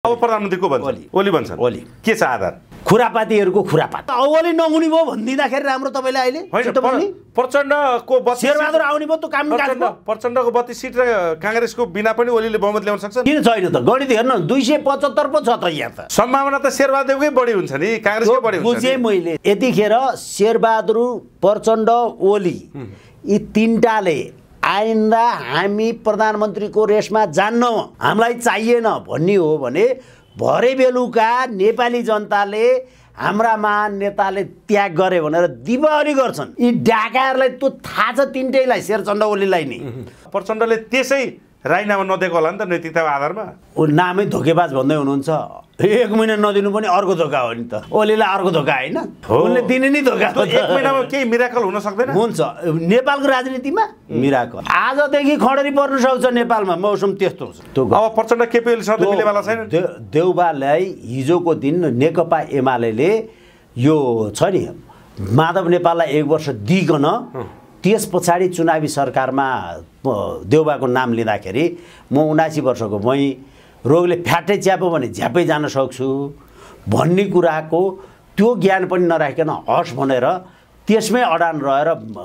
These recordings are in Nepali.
अब प्रधानमन्त्री को भन्छ ओली भन्छन् ओली के छ आधार खुरापातीहरूको खुरापात ओली नहुने भयो भनिदिँदाखेरि राम्रो तपाईँले अहिले प्रचण्डको शेरबहादुर आउने भयो त काम प्रचण्डको 32 सिट र कांग्रेसको बिना पनि ओलीले बहुमत ल्याउन सक्छ किन छैन त गणित हेर्न 275 पो छ त यहाँ त सम्भावना त शेरबहादुरकै बढी हुन्छ नि कांग्रेसकै बढी हुन्छ बुझे मैले यतिखेर शेरबहादुर प्रचण्ड ओली यी तीनटाले आइन्दा हामी प्रधानमन्त्रीको रेसमा जान्न हामीलाई चाहिएन भन्ने हो भने भरे बेलुका नेपाली जनताले हाम्रा महान नेताले त्याग गरे भनेर दिवाली गर्छन् यी डाकाहरूलाई त्यो थाहा छ तिनटैलाई शेरचण्ड ओलीलाई नि प्रचण्डले त्यसै राजीनामा नदिएको होला नि त नैतिकताको आधारमा ओ नामै धोकेबाज भन्दै हुनुहुन्छ 1 महिना नदिनु पनि अर्को धोका हो नि त ओलीलाई अर्को धोका हैन उनले दिने नि धोका 1 महिनामा केही मिराकल हुन सक्दैन हुन्छ नेपालको राजनीतिमा मिराकल आजदेखि खडरी पर्न सक्छ नेपालमा मौसम त्यस्तो छ अब प्रचण्ड केपीओलीसँग मिलेवाला छैन देउबालाई हिजोको दिन नेकपा एमाले यो छ नि माधव नेपाललाई 1 वर्ष दिइकन त्यस पछाडि चुनावी सरकारमा देउबाको नाम लिँदाखेरि म 79 वर्षको भई रोगले फ्याटै च्याप्यो भने झ्यापै जान सक्छु भन्ने कुराको त्यो ज्ञान पनि नराखिकन हस् भनेर त्यसमै अडान रहेर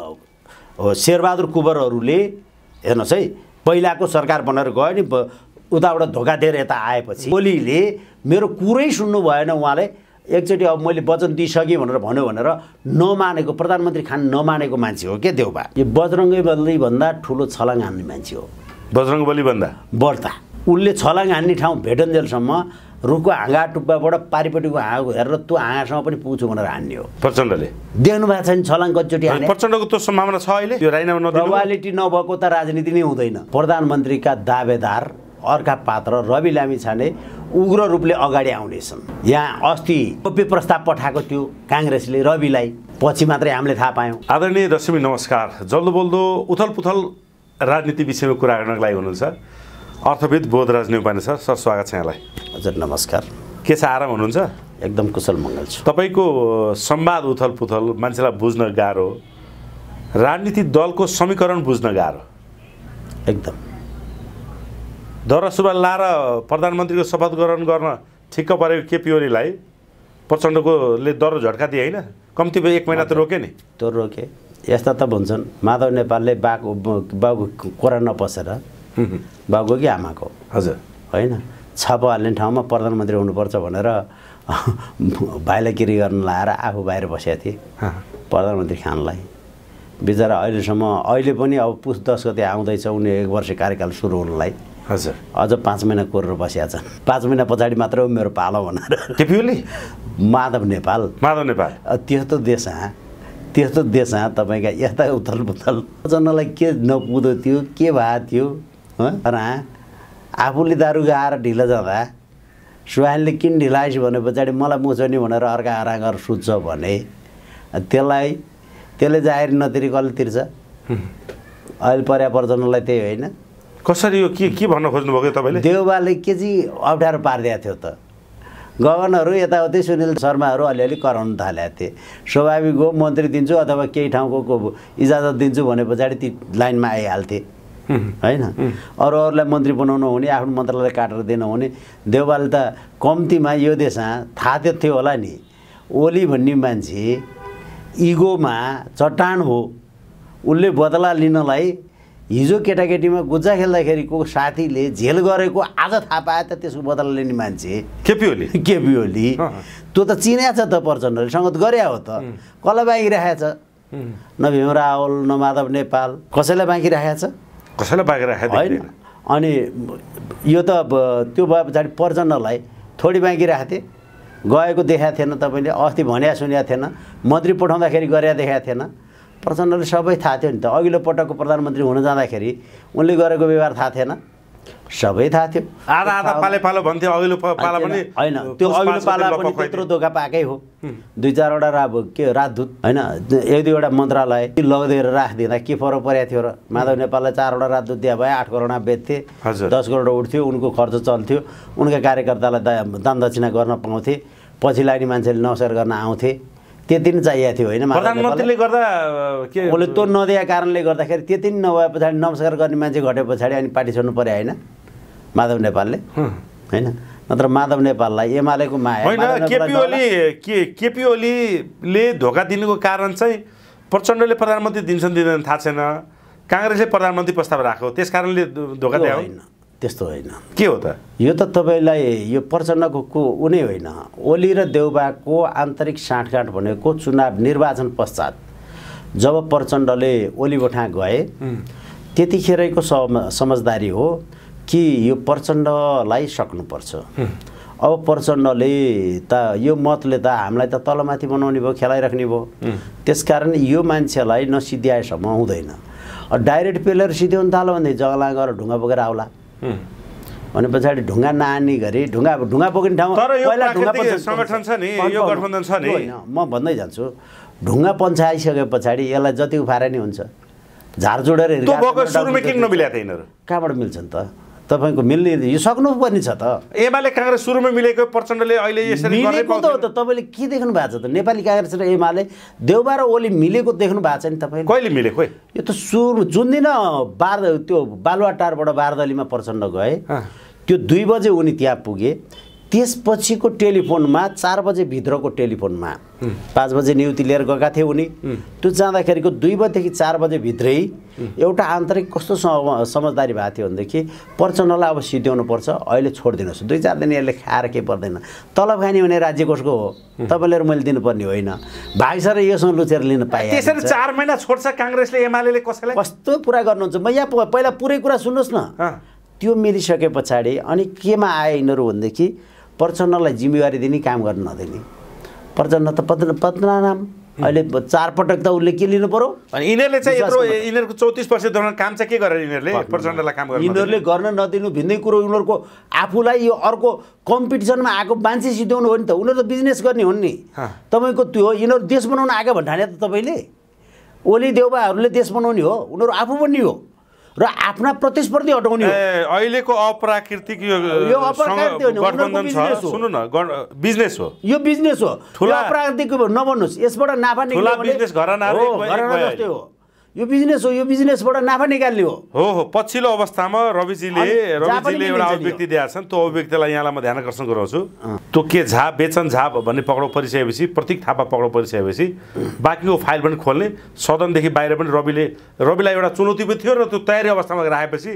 शेरबहादुर कुँवरहरूले हेर्नुहोस् है पहिलाको सरकार बनेर गयो नि उताबाट धोका दिएर यता आएपछि ओलीले मेरो कुरै सुन्नु भएन उहाँले एकचोटि अब मैले वचन दिइसकेँ भनेर भन्यो भनेर नमानेको प्रधानमन्त्री खान नमानेको मान्छे हो के देउबा यो बजरङ्गी बली भन्दा ठुलो छलाङ हान्ने मान्छे हो बजरङ्गी बली भन्दा बढ्ता उनले छलाङ हान्ने ठाउँ भेटन्जेलसम्म रुखको हाँगा टुप्पाबाट पारिपट्टिको हाँगाको हेरेर त्यो हाँगासँग पनि पुग्छु भनेर हान्ने हो प्रचण्डले देख्नु भएको छैन छलाङ कतिचोटि हाने प्रचण्डको त्यो सम्भावना छ अहिले यो राजीनामा नदिनु प्रोबाबिलिटी नभएको त राजनीति नै हुँदैन प्रधानमन्त्रीका दावेदार अर्का पात्र रवि लामिछाने उग्र रूपले अगाडि आउनेछन् यहाँ अस्ति गोप्य प्रस्ताव पठाएको थियो कांग्रेसले रविलाई पछि मात्रै हामीले थाहा पायौं आदरणीय दर्शक नमस्कार जल्दो बोल्दो उथलपुथल राजनीति विषयमा कुरा गर्नको लागि हुनुहुन्छ अर्थविद बोधराज न्यौपाने सर स्वागत छ यहाँलाई हजुर नमस्कार के छ आराम हुनुहुन्छ एकदम कुशल मङ्गल छु तपाईको संवाद उथलपुथल मान्छेलाई बुझ्न गाह्रो राजनीति दलको समीकरण बुझ्न गाह्रो एकदम दौरा सुरुवाल लाएर प्रधानमन्त्रीको शपथ ग्रहण गर्न ठिक्क परेको केपी ओलीलाई प्रचण्डकोले डर झट्का दिए हैन कम्ती 1 महिना त रोके नि त्यो रोके यस्ता त भन्छन् माधव नेपालले बाबुको कोरा नपसेर बाबुको कि आमाको हजुर हैन छापा हाल्ने ठाउँमा प्रधानमन्त्री हुनुपर्छ भनेर भाइलाई किरी गर्न लाएर आफू बाहिर बसेका थिए प्रधानमन्त्री खानलाई बिचरा अहिले पनि अब पुस 10 गते आउँदैछ उनी 1 वर्ष कार्यकाल सुरु हुनलाई हजुर अझ 5 महिना कोरेर बसेका छन् 5 महिना पछाडि मात्र हो मेरो पालो भनेर केपी ओली माधव नेपाल त्यस्तो देश तपाईका यस्ता उथलपुथल जनलाई के नपुग्दो थियो के भएको थियो र आफूले दारु गाएर ढिलो जाँदा सुहानले किन ढिलाइस भने पछाडि मलाई मुछनी भनेर अर्का आरागर सुत्छ भने त्यसले जाहेर नतिरी कसले तिर्छ अहिले पर्यापर्जनलाई त्यही होइन कसरी यो के भन्न खोज्नु भएको तपाईले देउबाले के चाहिँ अप्ठ्यारो पारिदिएको थियो त गगनहरू यताउति सुनिल शर्माहरू अलिअलि कराउन थालेका थिए स्वाभाविक हो मन्त्री दिन्छु अथवा केही ठाउँको इजाजत दिन्छु भने पछाडि ती लाइनमा आइहाल्थे हैन अरूहरूलाई मन्त्री बनाउनु हुने आफ्नो मन्त्रालय काटेर दिनु हुने देउबाले त कम्तीमा यो देशमा थाहा थियो होला नि ओली भन्ने मान्छे इगोमा चट्टान हो उसले बदला लिनलाई हिजो केटाकेटीमा गुज्जा खेल्दाखेरिको साथीले झेल गरेको आज थाहा पाए त त्यसको बदला लिने मान्छे केपी ओली त्यो त चिन्या छ त प्रचण्डले संगत गरे हो त कसलाई बाँकी राखेको छ न भीम रावल न माधव नेपाल कसैलाई बाँकी राखेको छ कसैलाई बाँकी राखेको हैन अनि यो त त्यो भए पछाडि प्रचण्डलाई थोडी बाँकी राखेथे गएको देखाएको थिएन तपाईले अस्ति भन्या सुन्या थिएन मन्त्री पठाउँदाखेरि गरे देखाएको थिएन प्रचण्डले सबै थाहा थियो नि त अघिल्लो पटकको प्रधानमन्त्री हुन जाँदाखेरि उनले गरेको व्यवहार थाहा थिएन सबै थाहा थियो आधा पालो भन्थ्यो अघिल्लो पाला पनि हैन त्यो अघिल्लो पाला पनि त्यत्रो धोका पाएकै हो 2-4 वटा राजदूत हैन 1-2 वटा मन्त्रालय लगदिएर राखिदिँदा के फरक परेको थियो र माधव नेपाललाई 4 वटा राजदूत दिए भए 8 करोडमा बेच्थे 10 करोड उठ्थ्यो उनको खर्च चल्थ्यो उनका कार्यकर्तालाई दान दक्षिणा गर्न पाउँथे पछि लाग्ने मान्छेले नमस्कार गर्न आउँथे त्यति नै चाहिएको थियो हैन प्रधानमन्त्रीले गर्दा के ओले त्यो नदिएको कारणले गर्दाखेरि त्यति नै नभए पछाडि नमस्कार गर्ने मान्छे घटे पछाडि अनि पार्टी छोड्नु पर्यो हैन माधव नेपालले हैन नत्र माधव नेपाललाई एमालेको माया होइन केपी ओलीले धोका दिनुको कारण चाहिँ प्रचण्डले प्रधानमन्त्री दिन्छन् दिँदैन थाहा छैन, काङ्ग्रेसले प्रधानमन्त्री प्रस्ताव राख्यो त्यस कारणले धोका दियो। होइन त्यस्तो होइन। के हो त यो त तपाईँलाई यो प्रचण्डको उनी होइन, ओली र देउबाको आन्तरिक साँठगाँठ भनेको चुनाव निर्वाचन पश्चात जब प्रचण्डले ओली बठा गए त्यतिखेरको समझदारी हो कि यो प्रचण्डलाई सक्नुपर्छ। अब प्रचण्डले त यो मतले त हामीलाई त तलमाथि बनाउने भयो, खेलाइराख्ने भयो। त्यसकारण यो मान्छेलाई नसिध्याएसम्म हुँदैन। डाइरेक्ट पेलेर सिध्याउनु थाल्यो भने जग्गा गएर ढुङ्गा बोकेर आउला भने पछाडि ढुङ्गा नआन्ने गरी ढुङ्गा बोक्ने ठाउँ पहिला ढुङ्गा संगठन छ नि, यो गठबन्धन छ नि। होइन म भन्दै जान्छु, ढुङ्गा पन्छाइसके पछाडि यसलाई जति उफारे नि हुन्छ। झार जोडेर सुरुमै किन नमिल्या त यिनीहरू? कहाँबाट मिल्छन् त? तपाईँको मिल्ने यो सक्नुपर्ने छ त। एमाले काङ्ग्रेस सुरुमै मिलेको, प्रचण्डले अहिले यसरी मिलेको त हो त। तपाईँले के देख्नु भएको छ त? नेपाली काङ्ग्रेस र एमाले देउबा र ओली मिलेको देख्नु भएको छ नि तपाईँले? कहिले मिलेको? यो त जुन दिन त्यो बालुवाटारबाट बारदलीमा प्रचण्ड गए त्यो 2 बजे उनी त्यहाँ पुगे। त्यसपछिको टेलिफोनमा 4 बजे भित्रको टेलिफोनमा 5 बजे न्युति लिएर गएका थिए उनी। त्यो जाँदाखेरिको 2 बजेदेखि 4 बजे भित्रै एउटा आन्तरिक कस्तो समझदारी भएको थियो भनेदेखि प्रचण्डलाई अब सिध्याउनु पर्छ, अहिले छोडिदिनुहोस्, 2-4 दिन यसले खाएर केही पर्दैन। तलब खाने भने राज्य कोषको हो, तपाईँले मैले दिनुपर्ने होइन। भाइस र योसँग लुचेर लिन पाए। त्यसरी 4 महिना छोड्छ काङ्ग्रेसले एमाले कसैलाई? कस्तो कुरा गर्नुहुन्छ? म यहाँ पहिला पुरै कुरा सुन्नुहोस् न। त्यो मिलिसके पछाडि अनि केमा आए यिनीहरू भनेदेखि प्रचण्डलाई जिम्मेवारी दिने, काम गर्न नदिने। प्रचण्ड त पद्मनाम अहिले 4 पटक त उसले के लिनु पर्यो? अनि यिनीहरूले चाहिँ यत्रो यिनीहरूको 34% दौरान काम चाहिँ के गरेर यिनीहरूले प्रचण्डलाई काम गर्न यिनीहरूले गर्न नदिनु भिन्दै कुरो। यिनीहरूको आफूलाई यो अर्को कम्पिटिसनमा आएको मान्छे सिध्याउनु हो नि त। उनीहरू त बिजनेस गर्ने हुन् नि। तपाईँको त्यो यिनीहरू देश बनाउन आएको भन्ठाने त तपाईँले? ओली देउबाहरूले देश बनाउने हो, उनीहरू आफू बन्ने हो र आफ्ना प्रतिस्पर्धी हटाउने हो। अहिलेको अप्राकृतिक यो गठबन्धन छ, सुन्नु न, बिजनेस हो, यो बिजनेस हो। ठुला अप्राकृतिक नबन्नुहोस्, यसबाट नाफा निकाल्ने बिजनेस घरानाले जस्तै हो। यो बिजनेस हो, यो बिजनेसबाट नाफा निकाल्ने हो। हो पछिल्लो अवस्थामा रविजीले एउटा अभिव्यक्ति दिएका छन्। त्यो अभिव्यक्तिलाई यहाँलाई म ध्यान आकर्षण गराउँछु। त्यो के झा बेचन झा भन्ने पक्राउ परिसकेपछि, प्रतीक थापा पक्राउ परिसकेपछि बाँकीको फाइल पनि खोल्ने, सदनदेखि बाहिर पनि रविलाई एउटा चुनौती पनि थियो र त्यो तयारी अवस्थामा राखेपछि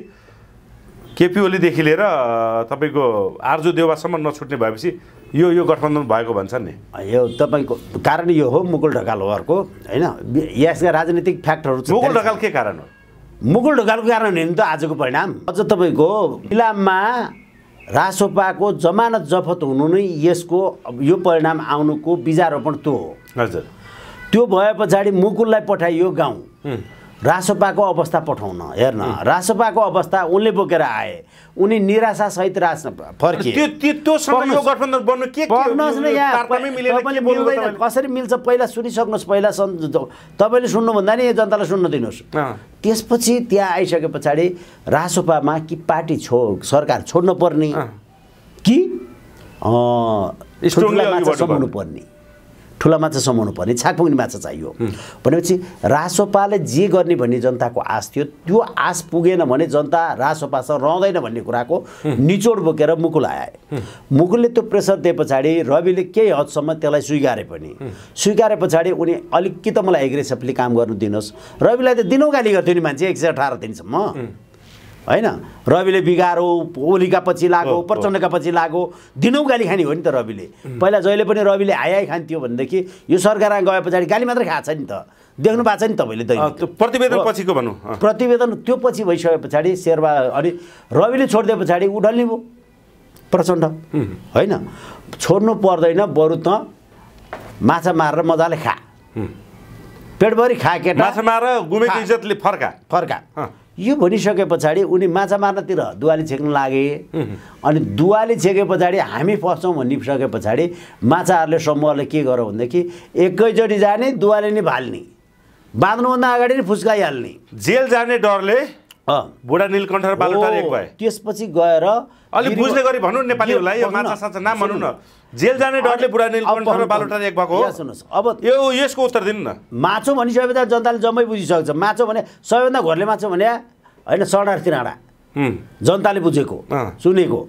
केपी ओलीदेखि लिएर तपाईँको आर्जु देउबासम्म नछुट्ने भएपछि यो गठबन्धन भएको भन्छन् नि। यो तपाईँको कारण यो हो, मुकुल ढकाल हो अर्को होइन। यसका राजनीतिक फ्याक्टरहरू छ। मुकुल ढकाल के कारण हो? मुकुल ढकालको कारण हो नि त आजको परिणाम। अझ तपाईँको इलाममा रासोपाको जमानत जफत हुनु नै यसको यो परिणाम आउनुको बिजारोपण त्यो हो। हजुर। त्यो भए पछाडि मुकुललाई पठाइयो गाउँ रासोपाको अवस्था पठाउन। हेर्न रासोपाको अवस्था उनले बोकेर आए, उनी निराशासहित फर्किए। त्यो समय यो गठबन्धन बन्नु के पर्नुहोस् न यहाँ तपाईँले बोल्दैन कसरी मिल्छ पहिला सुनिसक्नुहोस्। पहिला तपाईँले सुन्नुभन्दा नि जनतालाई सुन्न दिनुहोस्। त्यसपछि त्यहाँ आइसके पछाडि रासोपामा कि पार्टी सरकार छोड्नु पर्ने कि समाउनु पर्ने, ठुला माछा समाउनु पर्ने, छाकपुग्ने माछा चाहियो भनेपछि रासोपाले जे गर्ने भन्ने जनताको आश थियो। त्यो आश पुगेन भने जनता रासोपासँग रहँदैन भन्ने कुराको निचोड बोकेर मुकुल आए। मुकुलले त्यो प्रेसर दिए पछाडि रविले केही हदसम्म त्यसलाई स्वीकारे पछाडि उनी अलिक कि त मलाई एग्रेसिभली काम गर्नु दिनुहोस्। रविलाई त दिनौँ गाली गर्थ्यो नि मान्छे 118 दिनसम्म होइन। रविले बिगारो, ओलीका पछि लाग्यो, प्रचण्डका पछि लाग्यो, दिनौँ गाली खाने हो नि त रविले। पहिला जहिले पनि रविले हाई खान्थ्यो भनेदेखि यो सरकारमा गए पछाडि गाली मात्रै खाएको छ नि त। देख्नु भएको छ नि तपाईँले प्रतिवेदन पछिको भनौँ। प्रतिवेदन त्यो पछि भइसके पछाडि शेरबा अनि रविले छोडिदिए पछाडि उडल्ने भयो प्रचण्ड होइन। छोड्नु पर्दैन, बरु त माछा मारेर मजाले खा, पेटभरि खा, केटा माछा मारेर गुमेको इज्जतले फर्का। यो भनिसके पछाडि उनी माछा मार्नतिर दुवाली छेक्न लागे। अनि दुवाली छेके पछाडि हामी फस्छौँ भनिसके पछाडि माछाहरूले समूहले के गर्यो भनेदेखि एकैचोटि जाने, दुवाली नै भाल्ने, बाँध्नुभन्दा अगाडि नै फुस्काइहाल्ने। जेल जाने डरले बुढा नीलकण्ठ र बालुटार एक भए। त्यसपछि गएर अलि बुझ्ने गरी भन्नु नेपालीहरूलाई, यो माछा साछा नाम भन्नु न। जेल जाने डरले बुढा नीलकण्ठ र बालुटार एक भएको हो। सुन्नुहोस्, अब यसको उत्तर दिनु न। माछो भनिसकेपछि जनताले जम्मै बुझिसक्छ। माछो भने सबैभन्दा घोरले माछो भने होइन, सडार तिराडा जनताले बुझेको सुनेको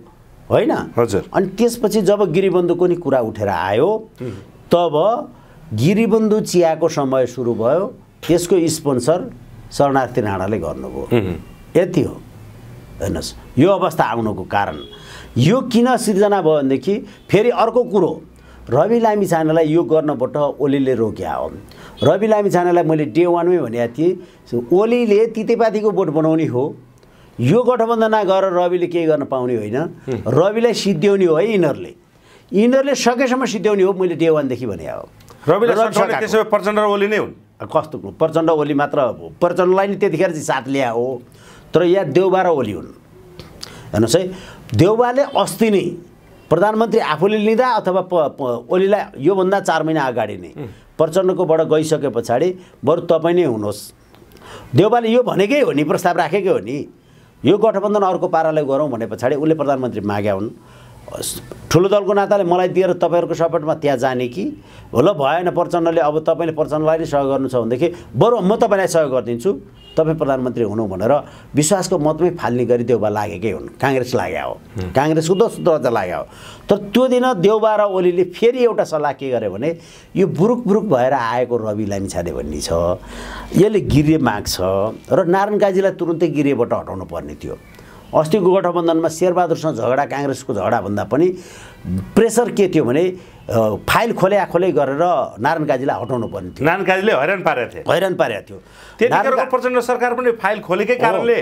होइन हजुर। अनि त्यसपछि जब गिरिबन्धुको नि कुरा उठेर आयो तब गिरिबन्धु चियाको समय सुरु भयो, त्यसको स्पोन्सर शरणार्थी राणाले गर्नुभयो। यति हो। हेर्नुहोस् यो अवस्था आउनुको कारण यो किन सिर्जना भयो भनेदेखि फेरि अर्को कुरो रवि लामिछानेलाई यो गर्नबाट ओलीले रोक्या हो। रवि लामिछानेलाई मैले डे 1 मै भनेको थिएँ ओलीले तितेपातीको बोट बनाउने हो, यो गठबन्धनमा गएर रविले केही गर्न पाउने होइन, रविलाई सिद्ध्याउने हो है यिनीहरूले सकेसम्म सिद्ध्याउने हो। मैले डे 1 देखि भने हो। रविले त्यसो भए प्रचण्ड र ओली नै हुन्। कस्तो प्रचण्ड ओली मात्र प्रचण्डलाई नि त्यतिखेर चाहिँ साथ ल्या हो, तर यहाँ देउबा र ओली हुन्। हेर्नुहोस् है देउबाले अस्ति नै प्रधानमन्त्री आफूले लिँदा अथवा ओलीलाई योभन्दा 4 महिना अगाडि नै प्रचण्डकोबाट गइसके पछाडि बरु तपाईँ नै हुनुहोस्, देउबाले यो भनेकै हो नि, प्रस्ताव राखेकै हो नि, यो गठबन्धन अर्को पाराले गरौँ भने पछाडि उसले प्रधानमन्त्री माग्या हुन्। ठुलो दलको नाताले मलाई दिएर तपाईँहरूको सपोर्टमा त्यहाँ जाने कि ल भएन प्रचण्डले अब तपाईँले प्रचण्डलाई नै सहयोग गर्नु छ भनेदेखि बरु म तपाईँलाई सहयोग गरिदिन्छु, तपाईँ प्रधानमन्त्री हुनु भनेर विश्वासको मतमै फाल्ने गरी देउबा लागेकै हुन्। काङ्ग्रेस लाग्या हो, काङ्ग्रेसको दोस्रो दर्जा लाग्या हो। तर त्यो दिन देउबा र ओलीले फेरि एउटा सल्लाह के गरे भने यो बुरुक भएर आएको रवि लामिछाने भन्ने छ, यसले गिरे माग्छ र नारायण काजीलाई तुरुन्तै गिरेबाट हटाउनु पर्ने थियो। अस्तिको गठबन्धनमा शेरबहादुरसँग झगडा, काङ्ग्रेसको झगडा भन्दा पनि प्रेसर के थियो भने फाइल खोले गरेर नारायण काजीलाई हटाउनु पर्ने थियो। नारायण काजीले हैरान पारेको थियो। त्यतिखेरको प्रचण्ड सरकार पनि फाइल खोलेकै कारणले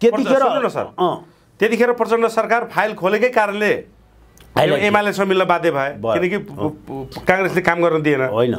त्यतिखेर प्रचण्ड सरकार फाइल खोलेकै कारणले एमालेसँग मिल्न बाध्य भए, किनकि काङ्ग्रेसले काम गर्न दिएन। होइन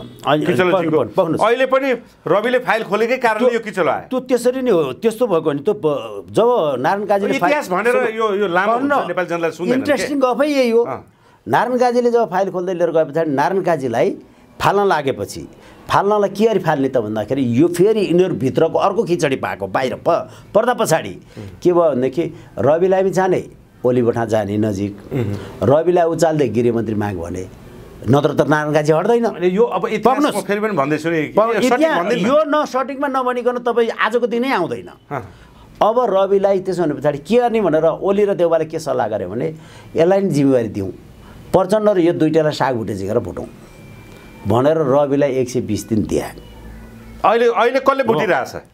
अहिले पनि रविले फाइल खोलेकै कारणले यो किचलो आयो। त्यो त्यसरी नै हो। त्यस्तो भएको नि त्यो जब नारायण काजीले इतिहास भनेर यो लामो नेपाली जनताले सुन्दैन। इन्ट्रेस्टिङ गफै यही हो। नारायण काजीले जब फाइल खोल्दै लिएर गए पछाडि नारायण काजीलाई फाल्न लागेपछि फाल्नलाई के गरी फाल्ने त भन्दाखेरि यो फेरि यिनीहरू भित्रको अर्को खिचडी पाएको बाहिर पर्दा पछाडि के भयो भनेदेखि रवि लामिछाने ओली बठा जाने नजिक, रविलाई उचाल्दै गृहमन्त्री माग भने, नत्र त नारायण काजी हट्दैन। यो अब इतिहास फेरि पनि भन्दैछु नि, यो न सटिकमा नभनिकन तपाईँ आजको दिनै आउँदैन। अब रविलाई त्यसो भने पछाडि के गर्ने भनेर ओली र देउबाले के सल्लाह गरे भने यसलाई नि जिम्मेवारी दिउँ, प्रचण्ड र यो दुईटालाई सागभुटे झिकेर भुटौँ भनेर रविलाई 120 दिन दिए। अहिले कसले भुटिरहेछ?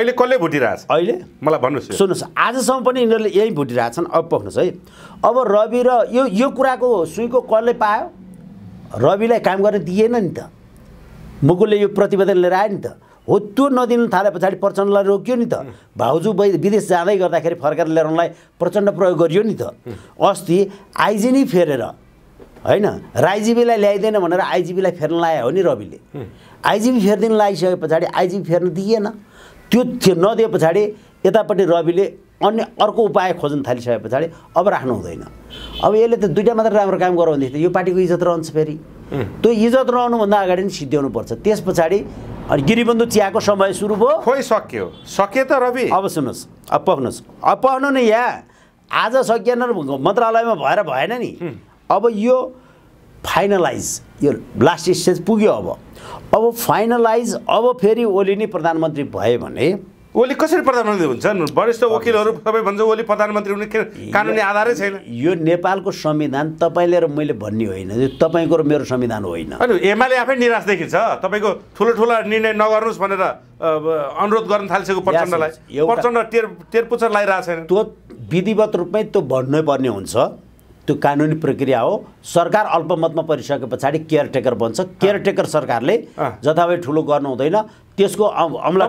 अहिले मलाई भन्नुहोस्। सुन्नुहोस् आजसम्म पनि यिनीहरूले यही भुटिरहेछन्। अब पक्नुहोस् है, अब रवि र यो कुराको सुईको कसले पायो? रविलाई काम गर्न दिएन नि त, मुकुलले यो प्रतिवेदन लिएर आयो नि त, हो त्यो नदिनु थाले पछाडि प्रचण्डलाई रोक्यो नि त। भाउजू विदेश जाँदै गर्दाखेरि फर्केर ल्याउनलाई प्रचण्ड प्रयोग गरियो नि त। अस्ति आइजी नै फेरेर होइन राइजिबीलाई ल्याइदिएन भनेर आइजिबीलाई फेर्न लायो हो नि रविले। आइजिबी फेरिदिन लागिसके पछाडि आइजिबी फेर्न दिएन। त्यो नदिए पछाडि यतापट्टि रविले अन्य अर्को उपाय खोज्न थालिसके पछाडि अब राख्नु हुँदैन। अब यसले त दुईटा मात्र राम्रो काम गरौँ भनेदेखि यो पार्टीको इज्जत रहन्छ। फेरि त्यो इज्जत रहनुभन्दा अगाडि नै सिद्ध्याउनुपर्छ। त्यस पछाडि अनि गिरिबन्धु चियाको समय सुरु भयो। खोइ सके त रवि। अब सुन्नुहोस्, अब पक्नु नि यहाँ आज सकिएन मन्त्रालयमा भएर भएन नि। अब यो फाइनलाइज, यो लास्ट स्टेज पुग्यो। अब फाइनलाइज, अब फेरि ओली नै प्रधानमन्त्री भए भने ओली कसरी प्रधानमन्त्री हुन्छन्? वरिष्ठ वकिलहरू सबै भन्छ ओली प्रधानमन्त्री हुने कानुनी आधारै छैन। यो नेपालको संविधान तपाईँले र मैले भन्ने होइन, यो तपाईँको र मेरो संविधान होइन। अनि एमाले आफै निराश देखिन्छ तपाईँको ठुला निर्णय नगर्नुहोस् भनेर अनुरोध गर्न थालिसक्यो प्रचण्डलाई। प्रचण्ड टेरपुचर लगाइरहेको छैन। त्यो विधिवत रूपमै त्यो भन्नै पर्ने हुन्छ। त्यो कानुनी प्रक्रिया हो। सरकार अल्पमतमा परिसके पछाडि केयरटेकर बन्छ। केयरटेकर सरकारले जथाभावी ठुलो गर्नु हुँदैन, त्यसको अमला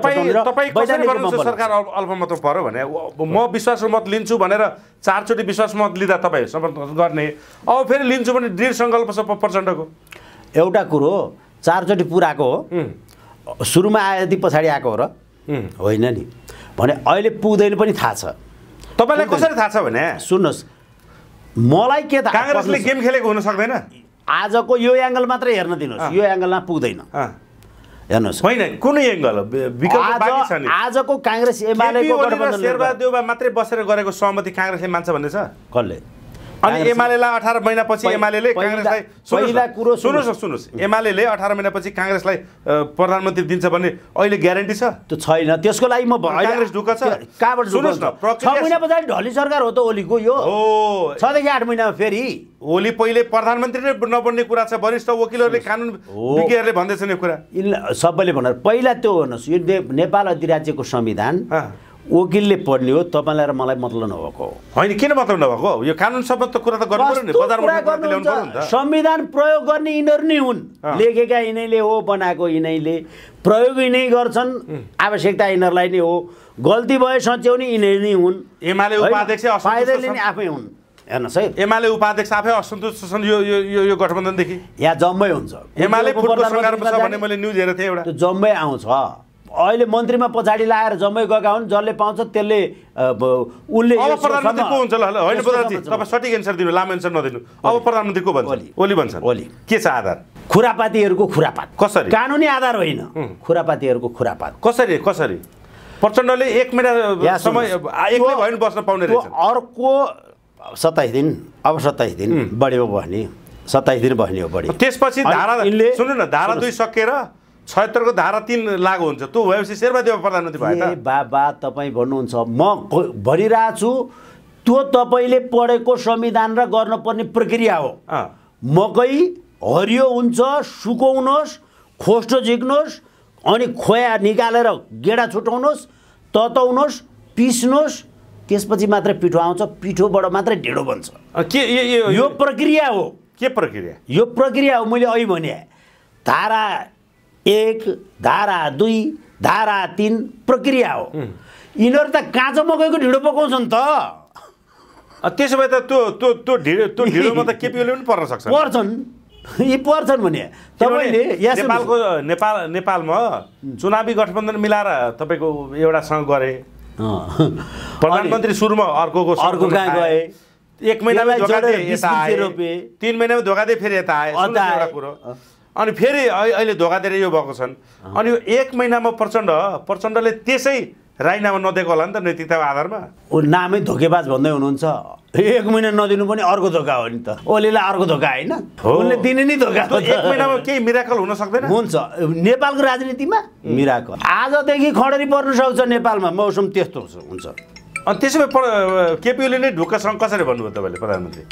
सरकार अल्पमतमा पर्यो भने म विश्वासको मत लिन्छु भनेर 4 चोटि विश्वास मत लिँदा तपाईँ समर्थन गर्ने, अब फेरि लिन्छु भने दृढ सङ्कल्प छ प्रचण्डको। एउटा कुरो 4 चोटि पुराको हो, सुरुमा आएदेखि पछाडि आएको हो र होइन नि भने अहिले पुग्दैन पनि थाहा छ। तपाईँलाई कसरी थाहा छ भने सुन्नुहोस्, मलाई के थाहा, काङ्ग्रेसले गेम खेलेको हुन सक्दैन। आजको यो एङ्गल मात्रै हेर्न दिनुहोस्, यो एङ्गलमा पुग्दैन। हेर्नुहोस् होइन कुनै एङ्गल विकल्प बाँकी छ नि। आजको काङ्ग्रेस एमालेको गठबन्धन शेरबहादुर देउबा मात्रै बसेर गरेको सहमति काङ्ग्रेसले मान्छ भन्ने छ? कसले? अनि एमालेलाई 18 महिनापछि एमालेले कांग्रेसलाई पहिला कुरो सुन्नुस् एमालेले 18 महिनापछि कांग्रेसलाई प्रधानमन्त्री दिन्छ भन्ने अहिले ग्यारेन्टी छ? त्यो छैन। त्यसको लागि म कांग्रेस ढुक्क छ? कहाँबाट सुन्नुस् न, 6 महिना पछाडि ढली सरकार हो त ओलीको यो। हो 6 देखि 8 महिनामा फेरि ओली पहिले प्रधानमन्त्री नै नबन्ने कुरा छ। वरिष्ठ वकिलहरूले कानुन विज्ञहरूले भन्दैछन् यो कुरा। सबैले भनेर पहिला त्यो हेर्नुहोस्, यो नेपाल अधिराज्यको संविधान वकिलले पढ्ने हो, तपाईँलाई र मलाई मतलब नभएको होइन। किन मतलब नभएको? यो कानुन सम्बद्ध कुरा त गर्नु पर्यो नि, बजारमा ल्याउनु पर्यो नि त। संविधान प्रयोग गर्ने यिनीहरू नै हुन्, लेखेका यिनैले हो, बनाएको यिनैले, प्रयोग यिनै गर्छन्, आवश्यकता यिनीहरूलाई नै हो, गल्ती भए सच्याउने यिनै नै हुन्। एमाले उपाध्यक्ष फाइदा लिने आफै हुन्। हेर्नुहोस् है, एमाले उपाध्यक्ष आफै असन्तुष्ट छन् यो गठबन्धनदेखि। यहाँ जम्मै हुन्छ। एमाले फुटको सङ्घारमा छ भन्ने मैले न्युज हेरेको थिएँ एउटा। त्यो जम्मै आउँछ। अहिले मन्त्रीमा पछाडि लाएर जम्मै गएका हुन्, जसले पाउँछ त्यसले उसले। अब प्रधानमन्त्री को हुन्छ? ल होइन प्रधानजी, तपाईँ सठिक एन्सर दिनु, लामो एन्सर नदिनु। अब प्रधानमन्त्री को भन्छ? ओली भन्छ। ओली। के छ आधार? खुरापातीहरूको खुरापात। कसरी? कानुनी आधार होइन, खुरापातीहरूको खुरापात। कसरी? प्रचण्डले 1 महिना समय एक्लै भयो नि बस्न पाउने रहेछ। अर्को 27 दिन, अब 27 दिन बढ्यो बस्ने, 27 दिन बस्ने हो बढी। त्यसपछि धारा सुन्नु न, धारा 2 सकेर 76 को धारा 3 लागू हुन्छ। त्यो भएपछि शेरबहादुर प्रधानमन्त्री भयो त? बाबा तपाईँ भन्नुहुन्छ, म भनिरहेको छु त्यो तपाईँले पढेको संविधान र गर्नुपर्ने प्रक्रिया हो। मकै हरियो हुन्छ, सुकाउनुहोस्, खोस्टो झिक्नुहोस्, अनि खोया निकालेर गेडा छुटाउनुहोस्, तताउनुहोस्, पिस्नुहोस्, त्यसपछि मात्रै पिठो आउँछ। पिठोबाट मात्रै ढिँडो बन्छ। यो प्रक्रिया हो। के प्रक्रिया? यो प्रक्रिया हो। मैले अहिले भने धारा 1, धारा 2, धारा 3 प्रक्रिया हो। यिनीहरू त काँचो मकैको ढिँडो पकाउँछन् त। त्यसो भए त त्यो ढिँडोमा त केपी ओली पनि पर्न सक्छ। पर्छन्, यी पर्छन् भने तपाईँले नेपालमा चुनावी गठबन्धन मिलाएर तपाईँको एउटासँग गरे, प्रधानमन्त्री सुरुमा अर्को कहाँ गए, 1 महिनामा धोका दिए, यता आए, 3 महिनामा धोका दिए, फेरि यता आए। एउटा कुरो अनि फेरि अहिले धोका दिएर यो भएको छन्। अनि यो 1 महिनामा प्रचण्डले त्यसै राजीनामा नदिएको होला नि त नैतिकताको आधारमा। ऊ नामै धोकेबाज भन्दै हुनुहुन्छ। 1 महिना नदिनु पनि अर्को धोका हो नि त। ओलीलाई अर्को धोका होइन, उनले दिने नि धोका। 1 महिनामा केही मिराकल हुन सक्दैन? हुन्छ। नेपालको राजनीतिमा मिराकल आजदेखि खडरी पर्न सक्छ। नेपालमा मौसम त्यस्तो हुन्छ। अनि त्यसो भए केपी ओली नै ढुक्कसँग कसरी भन्नुभयो तपाईँले प्रधानमन्त्री?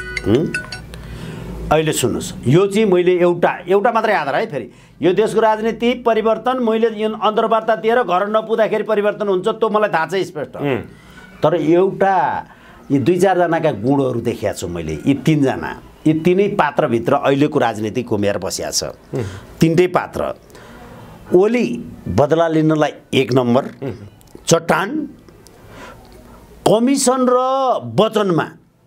अहिले सुन्नुहोस्, यो चाहिँ मैले एउटा मात्रै आधार है। फेरि यो देशको राजनीति परिवर्तन मैले यो अन्तर्वार्ता दिएर घर नपुग्दाखेरि परिवर्तन हुन्छ, त्यो मलाई थाहा छ स्पष्ट। तर एउटा यी 2-4 जनाका गुणहरू देखेको छु मैले। यी 3 जना, यी 3नै पात्रभित्र अहिलेको राजनीति घुमेर बसिया छ। 3टै पात्र। ओली बदला लिनलाई 1 नम्बर चट्टान, कमिसन र वचनमा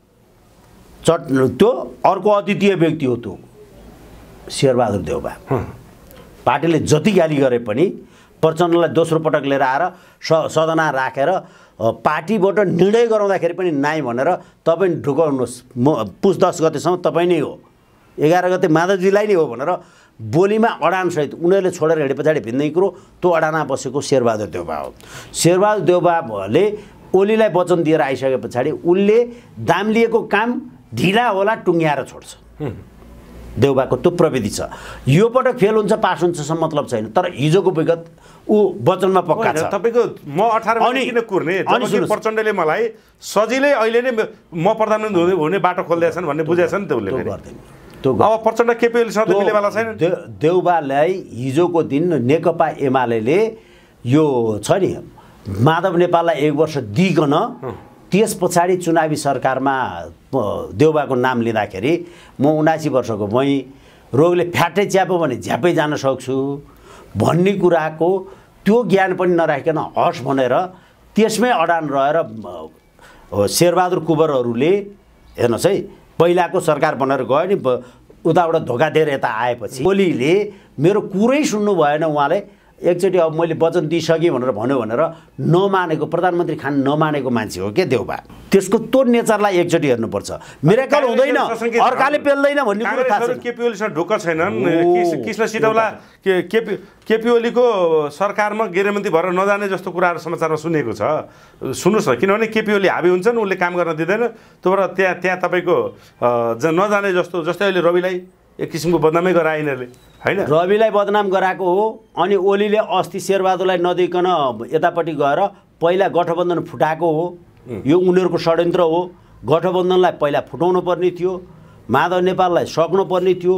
त्यो अर्को अद्वितीय व्यक्ति हो। त्यो शेरबहादुर देउबा। पार्टीले जति गाली गरे पनि प्रचण्डलाई दोस्रो पटक लिएर आएर सदनमा राखेर पार्टीबाट निर्णय गराउँदाखेरि पनि नाइ भनेर तपाईँ ढुकाउनुहोस्, पुस 10 गतेसम्म तपाईँ नै हो, 11 गते माधवजीलाई नै हो भनेर बोलीमा अडानसहित उनीहरूले छोडेर हिँडे पछाडि भिन्दै कुरो त्यो अडाना बसेको शेरबहादुर देउबा हो। शेरबहादुर देउबाले ओलीलाई वचन दिएर आइसके पछाडि उनले दाम लिएको काम ढिला होला टुङ्ग्याएर छोड्छ। देउबाको त्यो प्रविधि छ। यो पटक फेल हुन्छ पास हुन्छ मतलब छैन। तर हिजोको विगत ऊ वचनमा पक्का छ। तपाईँको म 18 किन कुर्ने? जबकि प्रचण्डले मलाई सजिलै अहिले नै म प्रधानमन्त्री हुने बाटो खोल्दैछन् भन्ने बुझेछ नि त उसले। अब प्रचण्ड केपी ओलीसँग मिलेवाला छैन। देउबालाई हिजोको दिन नेकपा एमाले यो छ नि माधव नेपाललाई 1 वर्ष दिइकन त्यस पछाडि चुनावी सरकारमा देउबाको नाम लिँदाखेरि म 79 वर्षको भई रोगले फ्याटै च्याप्यो भने झ्यापै जान सक्छु भन्ने कुराको त्यो ज्ञान पनि नराखिकन हस् भनेर त्यसमै अडान रहेर शेरबहादुर कुँवरहरूले हेर्नुहोस् है पहिलाको सरकार बनेर गयो नि उताबाट धोका दिएर यता आएपछि ओलीले मेरो कुरै सुन्नु भएन। उहाँले एकचोटि अब मैले वचन दिइसकेँ भनेर भन्यो भनेर नमानेको प्रधानमन्त्री खान नमानेको मान्छे हो के देउबा त्यसको त्यो नेचरलाई एकचोटि हेर्नुपर्छ मिरेकल हुँदैन अर्काले पेल्दैन भन्ने कुरो थाहा छ केपी ओलीसँग ढुक्क छैनन् कृष्ण सिटौला केपी ओलीको सरकारमा गृहमन्त्री भएर नजाने जस्तो कुराहरू समाचारमा सुनेको छ सुन्नुहोस् न किनभने केपी ओली हाबी हुन्छन् उसले काम गर्न दिँदैन त्यो भएर त्यहाँ तपाईँको नजाने जस्तो जस्तै अहिले रविलाई एक किसिमको बदनामै गराए यिनीहरूले होइन रविलाई बदनाम गराएको हो अनि ओलीले अस्ति शेरबहादुरलाई नदिकन यतापट्टि गएर पहिला गठबन्धन फुटाएको हो यो उनीहरूको षड्यन्त्र हो गठबन्धनलाई पहिला फुटाउनु पर्ने थियो माधव नेपाललाई सक्नु पर्ने थियो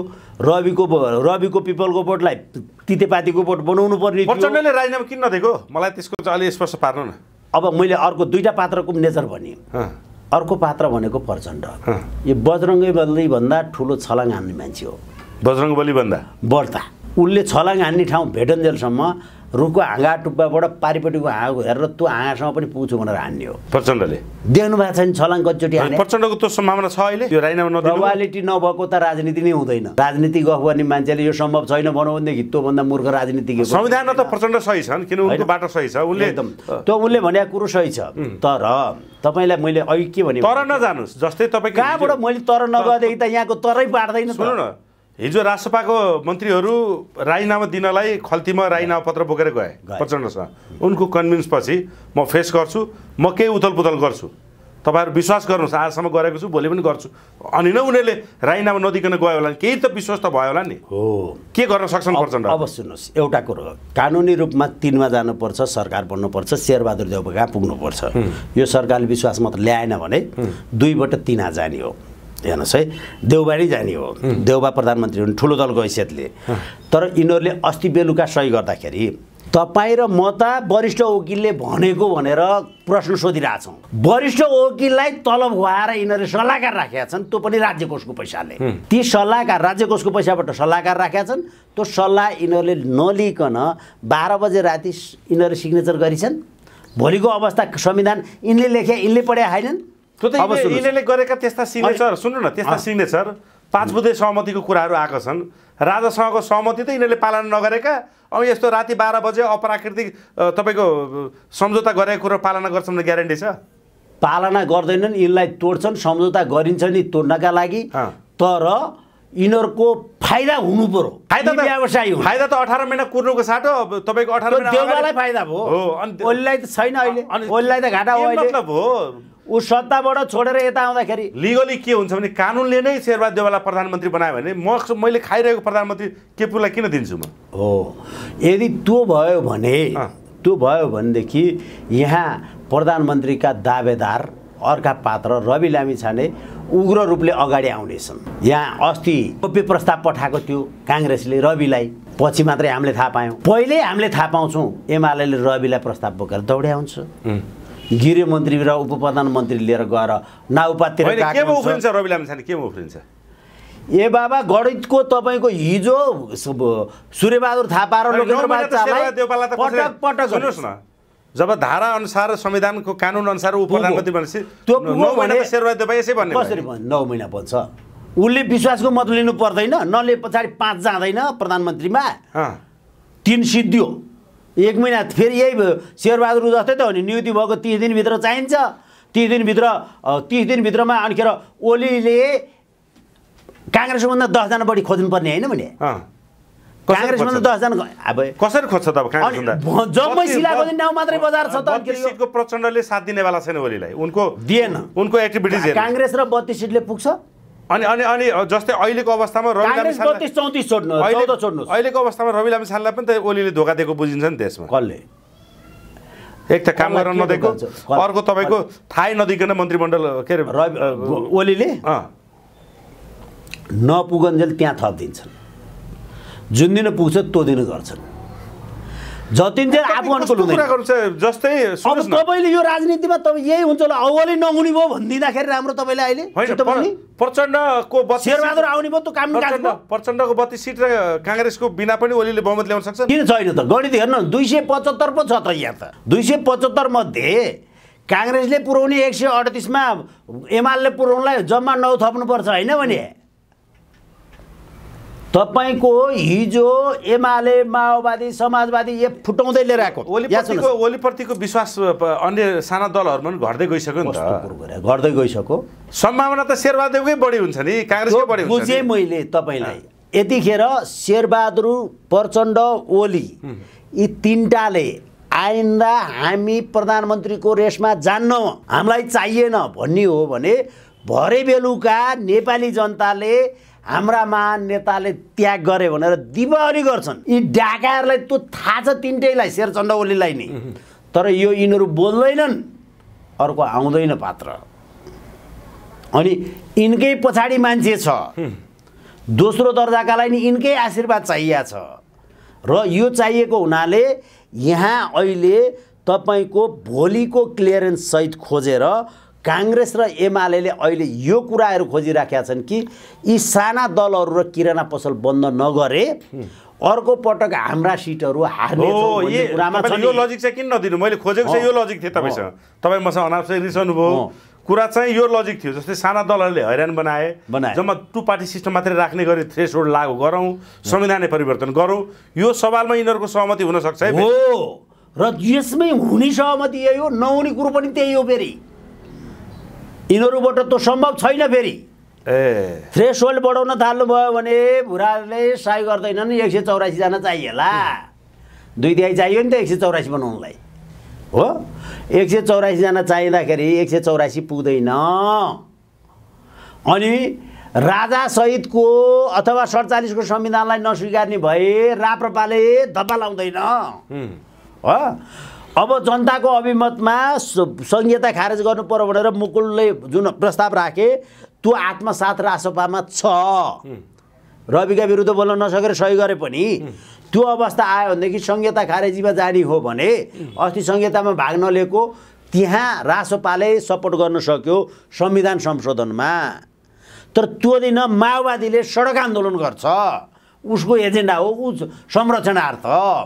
रविको पिपलको बोटलाई तितेपातीको बोट बनाउनु पर्ने थियो प्रचण्डले राजीनामा किन नदिएको मलाई त्यसको चाहिँ अलि स्पष्ट पार्नु न अब मैले अर्को दुईटा पात्रको नेचर भने अर्को पात्र भनेको प्रचण्ड यो बजरङ्गी बली भन्दा ठुलो छलाङ हान्ने मान्छे हो बजरङ्ग बली भन्दा बढ्ता उसले छलाङ हान्ने ठाउँ भेटन्जेलसम्म रुखको हाँगा टुप्पाबाट पारिपट्टिको हाँगा हेरेर त्यो हाँगासम्म पनि पुग्छु भनेर हान्ने हो प्रचण्डले देख्नु भएको छैन छलाङ कतिचोटि हाने प्रचण्डको त्यो सम्भावना छ अहिले यो राजीनामा नदिनु प्रोबाबिलिटी नभएको त राजनीति नै हुँदैन राजनीति गफ गर्ने मान्छेले यो सम्भव छैन भनौँ भनेदेखि त्योभन्दा मूर्ख राजनीतिज्ञ संविधानमा त प्रचण्ड सही छन् किन उनको बाटो सही छ उसले त्यो उसले भनेको कुरो सही छ तर तपाईँलाई मैले अघि के भने तर नजानुस् जस्तै तपाईँ कहाँबाट मैले तर नगएदेखि त यहाँको तरै पार्दैन सुन्नु न हिजो राजसभाको मन्त्रीहरू राजीनामा दिनलाई खल्तीमा राजीनामा पत्र बोकेर गए प्रचण्डसँग उनको कन्भिन्स पछि म फेस गर्छु म केही उथलपुथल गर्छु तपाईँहरू विश्वास गर्नुहोस् आजसम्म गरेको छु भोलि पनि गर्छु अनि नै उनीहरूले राजीनामा नदिकन गयो होला केही त विश्वास त भयो होला नि हो के गर्न सक्छन् प्रचण्ड अब सुन्नुहोस् एउटा कुरो कानुनी रूपमा 3 मा जानुपर्छ सरकार बन्नुपर्छ शेरबहादुर देउबा कहाँ पुग्नुपर्छ यो सरकारले विश्वास मात्र ल्याएन भने 2बाट 3 जाने हो हेर्नुहोस् है देउबा नै जाने हो देउबा प्रधानमन्त्री हुन् ठुलो दलको हैसियतले तर यिनीहरूले अस्ति बेलुका सही गर्दाखेरि तपाईँ र म त वरिष्ठ वकिलले भनेको भनेर प्रश्न सोधिरहेछौँ वरिष्ठ वकिललाई तलब खुवाएर यिनीहरूले सल्लाहकार राखेका छन् त्यो पनि राज्य कोषको पैसाले ती सल्लाहकार राज्य कोषको पैसाबाट सल्लाहकार राखेका छन् त्यो सल्लाह यिनीहरूले नलिकन 12 बजे राति यिनीहरू सिग्नेचर गरिछन् भोलिको अवस्था संविधान यिनले लेखे यिनले पढे हैनन् अब यिनीहरूले गरेका त्यस्ता सिग्नेचर सुन्नु न त्यस्ता सिग्नेचर 5 बुँदे सहमतिको कुराहरू आएको छन् राजासँगको सहमति त यिनीहरूले पालना नगरेका अब यस्तो राति 12 बजे अप्राकृतिक तपाईँको सम्झौता गरेको कुरो पालना गर्छन् भन्ने ग्यारेन्टी छ पालना गर्दैनन् यिनलाई तोड्छन् सम्झौता गरिन्छ नि तोड्नका लागि तर यिनीहरूको फाइदा हुनु पर्यो फाइदा त 18 महिना कुर्नुको साटो तपाईँको 18 महिना देउबालाई फाइदा भयो ओलीलाई त छैन अहिले ओलीलाई त घाटा हो मतलब हो ऊ सत्ताबाट छोडेर यता आउँदाखेरि लिगली के हुन्छ भने कानुनले नै शेरबहादुर देउवालाई प्रधानमन्त्री बनायो भने मैले खाइरहेको प्रधानमन्त्री केपुलाई किन दिन्छु म हो यदि त्यो भयो भनेदेखि यहाँ प्रधानमन्त्रीका दावेदार अर्का पात्र रवि लामिछाने उग्र रूपले अगाडि आउनेछन् यहाँ अस्ति गोप्य प्रस्ताव पठाएको थियो काङ्ग्रेसले रविलाई पछि मात्रै हामीले थाहा पायौँ पहिले हामीले थाहा पाउँछौँ एमाले रविलाई प्रस्ताव बोकेर दौड्या हुन्छ गृहमन्त्री र उपप्रधानमन्त्री लिएर गएर नाउपातिर केमा उफ्रिन्छ रवि लामिछाने केमा उफ्रिन्छ ए बाबा गणितको तपाईँको हिजो सूर्यबहादुर थापा र लोकेन्द्र बाचालाई पटक पटक सुन्नुहोस् न जब धारा अनुसार संविधानको कानुन अनुसार उपप्रधानमन्त्री भनेपछि त्यो 9 महिनामा शेरबहादुर देउवा यसै भन्ने कसरी 9 महिना बन्छ उसले विश्वासको मत लिनु पर्दैन नले पछाडि 5 जाँदैन प्रधानमन्त्रीमा 3 सिद्धियो 1 महिना फेरि यही शेरबहादुर जस्तै त हो नि नियुक्ति भएको 30 दिनभित्र चाहिन्छ 30 दिनभित्रमा अनिखेर ओलीले काङ्ग्रेसभन्दा 10 जना बढी खोज्नुपर्ने होइन भने काङ्ग्रेसभन्दा 10 जना अब कसरी खोज्छ त अब काङ्ग्रेसभन्दा जम्मै सिलाको दिन नाउँ मात्रै बजार छ त सिटको प्रचण्डले साथ दिनेवाला छैन ओलीलाई उनको दिएन उनको एक्टिभिटिज काङ्ग्रेस र 32 सिटले पुग्छ अनि जस्तै अहिलेको अवस्थामा रवि लामिछाने 34 छोड्नु 14 छोड्नु अहिलेको अवस्थामा रवि लामिछानेलाई पनि त ओलीले धोका दिएको बुझिन्छ नि त्यसमा कसले एक त काम गर्न नदिएको अर्को तपाईको थाहै नदिकन मन्त्रीमण्डल के रे ओलीले नपुगन्जेल त्यहाँ थपिदिन्छन् जुन दिन पुग्छ त्यो दिन गर्छन् जतिन्जेल आफू अनुकूल हुँदैन जस्तै अब तपाईले यो राजनीतिमा तपाईँ यही हुन्छ होला औले नहुने भयो भनिदिँदाखेरि राम्रो तपाईँले अहिले प्रचण्डको शेरबहादुर आउने भयो त काम नकाट्नु प्रचण्डको 32 सिट र काङ्ग्रेसको बिना पनि ओलीले बहुमत ल्याउन सक्छ किन छैन त गणित हेर्न 275 पो छ त यहाँ त 275 मध्ये काङ्ग्रेसले पुर्याउने 138 मा एमाले पुर्याउनलाई जम्मा 9 थप्नुपर्छ हैन भने तपाईको हिजो एमाले माओवादी समाजवादी ये फुटाउँदै लिएर आएको ओलीप्रतिको विश्वास अन्य साना दलहरुमा पनि घट्दै गइसक्यो नि त घट्दै गइसक्यो सम्भावना त शेरबहादुरकै बढी हुन्छ नि कांग्रेसकै बढी हुन्छ बुझे मैले तपाईलाई यतिखेर शेरबहादुर प्रचण्ड ओली यी तीनटाले आइन्दा हामी प्रधानमन्त्रीको रेसमा जान्न हामीलाई चाहिएन भन्ने हो भने भरे बेलुका नेपाली जनताले हाम्रा महान नेताले त्याग गरे भनेर दिवाली गर्छन् यी डाकाहरूलाई त्यो थाहा छ तिनटैलाई शेरचण्ड ओलीलाई नि तर यो यिनीहरू बोल्दैनन् अर्को आउँदैन पात्र अनि यिनकै पछाडि मान्छे छ दोस्रो दर्जाकालाई नि यिनकै आशीर्वाद चाहिएको छ र यो चाहिएको हुनाले यहाँ अहिले तपाईको भोलिको क्लियरेन्स सहित खोजेर कांग्रेस र एमालेले अहिले यो कुराहरू खोजिराखेका छन् कि यी साना दलहरू र किराना पसल बन्द नगरे अर्को पटक हाम्रा सिटहरू हार्ने भन्ने कुरामा छ यो लजिक चाहिँ किन नदिनु मैले खोजेको चाहिँ यो लजिक थियो तपाईसँग तपाई मसँग अनावश्यक रिसाउनु भयो कुरा चाहिँ यो लजिक थियो जस्तै साना दलहरूले हैरान बनाए जम्मा टु पार्टी सिस्टम मात्रै राख्ने गरी थ्रेसहोल्ड लागू गरौँ संविधानले परिवर्तन गरौँ यो सवालमा यिनीहरूको सहमति हुन सक्छ है हो र यसमै हुने सहमति यही हो नहुने कुरो पनि त्यही हो फेरि यिनीहरूबाट त सम्भव छैन फेरि थ्रेसहोल्ड बढाउन थाल्नुभयो भने भुराले सही गर्दैनन् 184 जना चाहिएला 2/3 चाहियो नि त 184 बनाउनलाई हो 184 जना चाहिँदाखेरि 184 पुग्दैन अनि राजा सहितको अथवा 47 को संविधानलाई नस्वीकार्ने भए राप्रपाले धप्पा लाउँदैन हो अब जनताको अभिमतमा संहिता खारेज गर्नु पर्यो भनेर मुकुलले जुन प्रस्ताव राखे त्यो आत्मसात रासपामा छ रविका विरुद्ध बोल्न नसकेर सही गरे पनि त्यो अवस्था आयो भनेदेखि संहिता खारेजीमा जाने हो भने अस्ति संहितामा भाग नलिएको त्यहाँ रासपाले सपोर्ट गर्न सक्यो संविधान संशोधनमा तर त्यो दिन माओवादीले सडक आन्दोलन गर्छ उसको एजेन्डा हो संरक्षणार्थ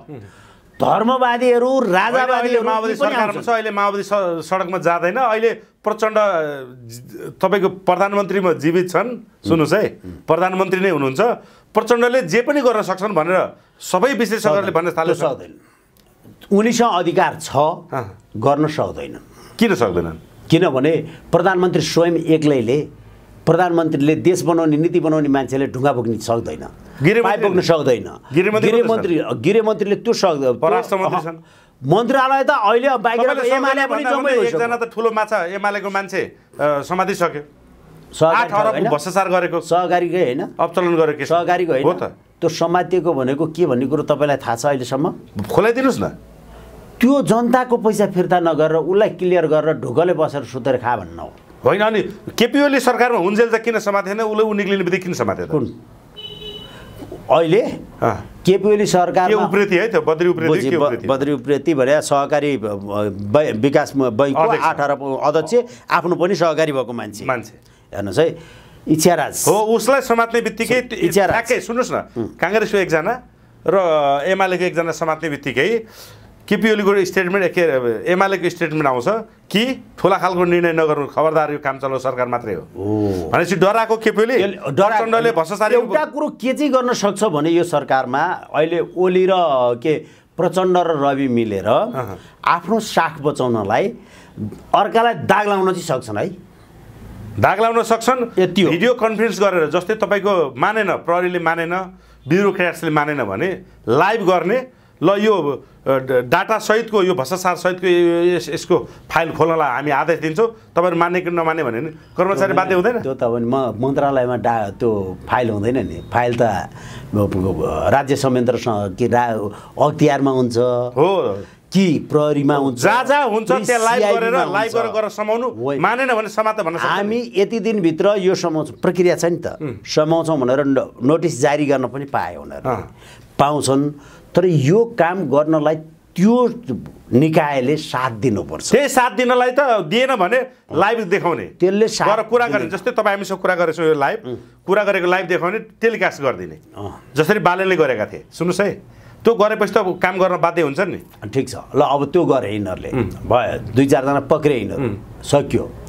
धर्मवादीहरू राजावादीहरू माओवादी सरकारमा छ अहिले माओवादी सडकमा जाँदैन अहिले प्रचण्ड तपाईको प्रधानमन्त्रीमा जीवित छन् सुन्नुस् है प्रधानमन्त्री नै हुनुहुन्छ प्रचण्डले जे पनि गर्न सक्छन् भनेर सबै विशेषज्ञहरूले भन्न थाले सक्दैन उनीसँग अधिकार छ गर्न सक्दैन किन सक्दैनन् किनभने प्रधानमन्त्री स्वयं एक्लैले प्रधानमन्त्रीले देश बनाउने नीति बनाउने मान्छेले ढुङ्गा बोक्न सक्दैन पाइप बोक्न सक्दैन गृहमन्त्रीले त्यो सक्दैन परराष्ट्र मन्त्री छन् मन्त्रालय त अहिले बाहिर एमाले पनि जम्मै एकजना त ठुलो माछा एमालेको मान्छे समाधि सक्यो 8 अरब भ्रष्टाचार गरेको सहकारीकै हैन अपचलन गरेको सहकारीको हैन त्यो समातिएको भनेको के भन्ने कुरो तपाईलाई थाहा छ अहिलेसम्म खोलाइदिनुस् न त्यो जनताको पैसा फिर्ता नगरेर उलाई क्लियर गरेर ढोकले बसेर सुतेर खा भन्न हो होइन अनि केपी ओली सरकारमा हुन्जेल त किन समातेन उले निक्लिने बित्तिकै किन समाते त अहिले केपी ओली सरकारमा उप्रेती है त्यो बद्री उप्रेती भने सहकारी विकास बैंकको 8 अरब अध्यक्ष आफ्नो पनि सहकारी भएको मान्छे हेर्नुस् है इच्छाराज हो उसलाई समात्ने बित्तिकै ठ्याक्कै सुन्नुस् न कांग्रेसको एकजना र एमालेको एकजना समात्ने बित्तिकै केपी ओलीको स्टेटमेन्ट एमालेको स्टेटमेन्ट आउँछ कि ठुला खालको निर्णय नगर्नु खबरदार यो काम चलाउ सरकार मात्रै हो भनेपछि डराको केपी ओली प्रचण्डले भ्रष्टाचार एउटा कुरो के चाहिँ गर्न सक्छ भने यो सरकारमा अहिले ओली र के प्रचण्ड र रवि मिलेर आफ्नो साख बचाउनलाई अर्कालाई दाग लाउन चाहिँ सक्छन् है दाग लाउन सक्छन् भिडियो कन्फरेन्स गरेर जस्तै तपाईको मानेन प्रहरीले मानेन ब्युरोक्र्याट्सले मानेन भने लाइभ गर्ने ल यो डाटा सहितको यो भ्रष्टाचार सहितको यसको फाइल खोल्नलाई हामी आदेश दिन्छौँ तपाईहरु मान्ने कि नमान्ने भने नि कर्मचारी बाध्य हुँदैन त्यो त मन्त्रालयमा त्यो फाइल हुँदैन नि फाइल त राज्य संयन्त्रसँग कि अख्तियारमा हुन्छ हो कि प्रहरीमा हुन्छ जहाँ हुन्छ त्यहाँ लाइभ गरेर समाउनु मानेन भने समाते भन्न सक्छ हामी यति दिन भित्र यो समाउँछौँ प्रक्रिया छ नि त समाउँछौँ भनेर नोटिस जारी गर्न पनि पाए उनीहरुले पाउँछन् तर यो काम गर्नलाई त्यो निकायले साथ दिनुपर्छ त्यही साथ दिनलाई त दिएन भने लाइभ देखाउने त्यसले गएर कुरा गर्ने जस्तै तपाईँ हामीसँग कुरा गरेछौँ यो लाइभ कुरा गरेको लाइभ देखाउने टेलिकास्ट गरिदिने जसरी बालनले गरेका थिए सुन्नुहोस् है त्यो गरेपछि त काम गर्न बाध्य हुन्छ नि ठिक छ ल अब त्यो गरे यिनीहरूले भयो 2-4 जना पक्रे यिनीहरू सक्यो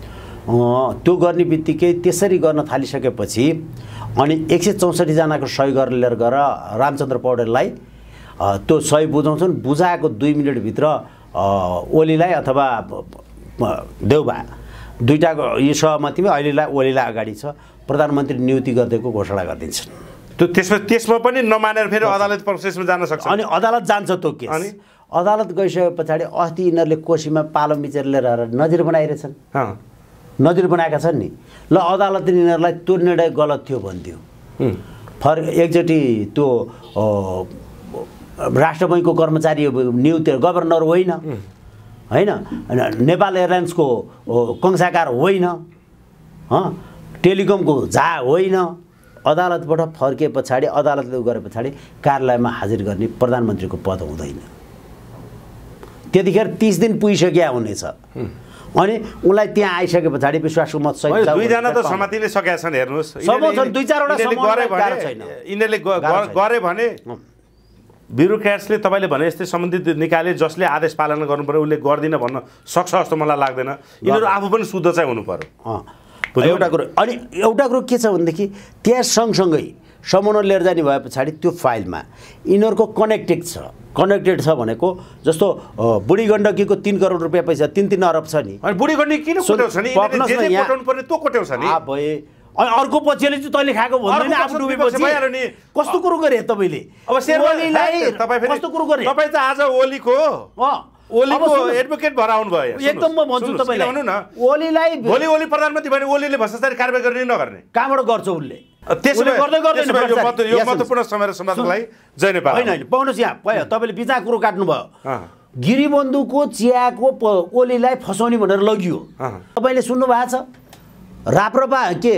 त्यो गर्ने बित्तिकै त्यसरी गर्न थालिसकेपछि अनि 164 जनाको सही गरेर गएर रामचन्द्र पौडेललाई त्यो सही बुझाउँछन्। बुझाएको 2 मिनेटभित्र ओलीलाई अथवा देउबा दुईटाको यो सहमतिमा अहिलेलाई ओलीलाई अगाडि छ, प्रधानमन्त्री नियुक्ति गरिदिएको घोषणा गरिदिन्छन्। त्यो त्यसमा पनि नमानेर फेरि अदालत प्रोसेसमा जान सक्छ। अनि अदालत जान्छ त्यो केस। अनि अदालत गइसके पछाडि अस्ति यिनीहरूले कोसीमा पालो मिचेर लिएर नजिर बनाइरहेछन्, नजिर बनाएका छन् नि। ल अदालतले यिनीहरूलाई त्यो निर्णय गलत थियो भन्थ्यो। एकचोटि त्यो राष्ट्र बैङ्कको कर्मचारी नियुक्ति गभर्नर होइन, नेपाल एयरलाइन्सको कंसाकार होइन, टेलिकमको झा होइन। अदालतबाट फर्के पछाडि अदालतले गरे पछाडि कार्यालयमा हाजिर गर्ने प्रधानमन्त्रीको पद हुँदैन। त्यतिखेर 30 दिन पुगिसक्या हुनेछ। अनि उनलाई त्यहाँ आइसके पछाडि विश्वासको मत सहित दुईजना त समातिले सकेका छन्। हेर्नुहोस्, दुई चारवटा यिनीहरूले गरे भने ब्युरोक्रेट्सले तपाईँले भने यस्तै सम्बन्धित निकाले जसले आदेश पालना गर्नु पर्यो उसले गर्दिन भन्न सक्छ जस्तो मलाई लाग्दैन। यिनीहरू आफू पनि शुद्ध चाहिँ हुनु पर्यो। एउटा कुरो। अनि एउटा कुरो के छ भनेदेखि त्यहाँ सँगसँगै समन्वय लिएर जाने भए पछाडि त्यो फाइलमा यिनीहरूको कनेक्टेड छ भनेको जस्तो बुढी गण्डकीको 3 करोड रुपियाँ पैसा 3-3 अरब छ नि। अनि बुढी गण्डकी किन कोट्याउँछ नि? कोट्याउनु पर्ने त्यो कोट्याउँछ नि। भए अनि अर्को पछिले चाहिँ तैँले खाएको भन्दैन, आफू डुबेपछि भइहाल्यो नि। कस्तो कुरो गरे तपाईँले? अब शेरवालीलाई तपाईँ फेरि कस्तो कुरो गरे? तपाईँ त आज ओलीको एडभोकेट भएर आउनु भयो। एकदम म भन्छु तपाईँलाई, भन्नु न, ओलीलाई भोलि ओली प्रधानमन्त्री भने ओलीले भ्रष्टाचारी कारबाही गर्ने नगर्ने कहाँबाट गर्छ उसले? त्यसले गर्दै गर्दैन। यो महत्त्वपूर्ण समय र समाजको लागि जय नेपाल। होइन पाउनुहोस्, यहाँ भयो तपाईँले बिचा कुरो काट्नुभयो। गिरिबन्धुको चियाको ओलीलाई फसाउने भनेर लगियो। तपाईँले सुन्नु भएको छ? राप्रपा के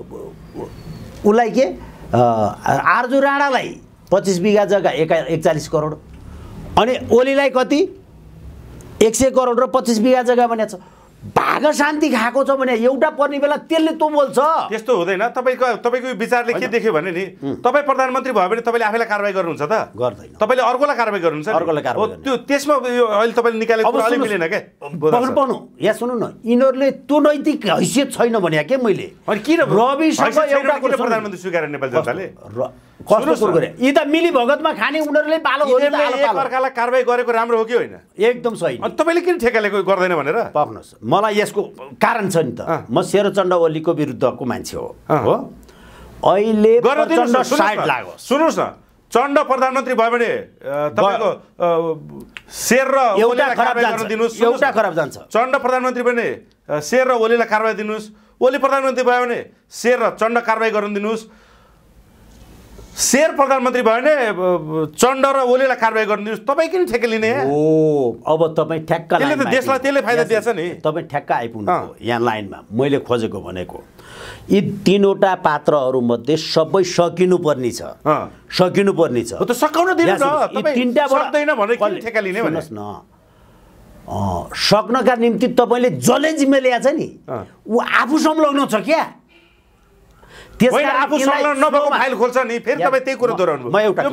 उसलाई के आर्जु राणालाई 25 बिघा जग्गा 41 करोड, अनि ओलीलाई कति 100 करोड र 25 बिघा जग्गा भनेको छ। भाग शान्ति खाएको छ भने एउटा पर्ने बेला त्यसले त बोल्छ। त्यस्तो हुँदैन। तपाईँको विचारले के देख्यो भने नि, तपाईँ प्रधानमन्त्री भयो भने तपाईँले आफैलाई कारबाही गर्नुहुन्छ त? गर्दैन। तपाईँले अर्कोलाई कारबाही गर्नुहुन्छ। त्यो त्यसमा अहिले तपाईँले निकालेको अलि मिलेन क्या। पाउनु यहाँ सुन्नु न, यिनीहरूले त्यो नैतिक हैसियत छैन भने के मैले अनि किन रविसँग एउटा कुरो प्रधानमन्त्री स्वीकार नेपाल जनताले कस्तो कुरो गरे? यी त मिली भगतमा खाने उनीहरूले पालो एकअर्कालाई कारबाही गरेको राम्रो हो कि होइन? एकदम सही। अनि तपाईँले किन ठेका लिएको गर्दैन भनेर? पाउनुहोस्, मलाई यसको कारण छ नि त। म शेरचण्ड ओलीको विरुद्धको मान्छे हो। अहिले साइड लाग्यो। सुन्नुहोस् न, चण्ड प्रधानमन्त्री भयो भने तपाईँको शेर र ओलीलाई कारबाही गर्न दिनुहोस्। एउटा खराब जान्छ। चण्ड प्रधानमन्त्री भने शेर र ओलीलाई कारबाही दिनुहोस्। ओली प्रधानमन्त्री भयो भने शेर र चण्ड कारबाही गर्न दिनुहोस्। शेर प्रधानमन्त्री भयो भने चण्ड र ओलीलाई कारबाही गर्न दिनुहोस्। तपाईँ किन ठेक्का लिने? अब तपाईँ ठ्याक्क देशलाई त्यसले फाइदा दिएछ नि। तपाईँ ठ्याक्क आइपुग्नु यहाँ लाइनमा। मैले खोजेको भनेको यी 3वटा पात्रहरूमध्ये सबै सकिनुपर्ने छ। सकिनुपर्ने छ। त सकाउन दिनु न। तपाईँ सक्दैन भने किन ठेक्का लिने? भन्नुहोस् न, सक्नका निम्ति तपाईँले जसले जिम्मे ल्याएको छ नि ऊ आफू संलग्न छ क्या। आफू संलग्न नभएको फाइल खोल्छ नि, फेरि तपाईँ त्यही कुरो दोहोऱ्याउनु।